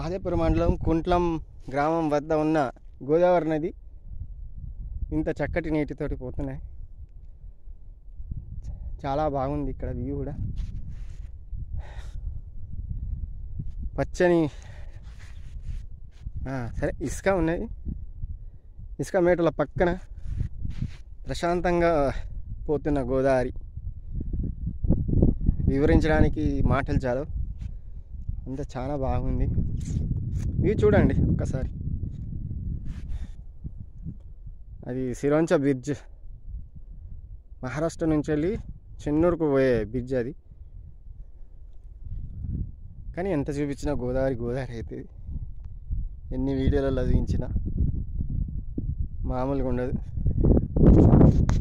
మహదేవపురం మండలం కుంట్లం గ్రామం వద్ద ఉన్న గోదావరి నది ఇంత చక్కటి నీటితోటి పోతున్నాయి. చాలా బాగుంది ఇక్కడ వ్యూ కూడా. పచ్చని సరే ఇసుక ఉన్నది, ఇసుక మేటల పక్కన ప్రశాంతంగా పోతున్న గోదావరి వివరించడానికి మాటలు చాలు, అంత చాలా బాగుంది. వ్యూ చూడండి ఒక్కసారి. అది సిరోంచ బ్రిడ్జ్, మహారాష్ట్ర నుంచి వెళ్ళి చెన్నూరుకు పోయే బ్రిడ్జ్ అది. కానీ ఎంత చూపించినా గోదావరి గోదావరి అవుతుంది. ఎన్ని వీడియోలలో చూపించినా మామూలుగా ఉండదు.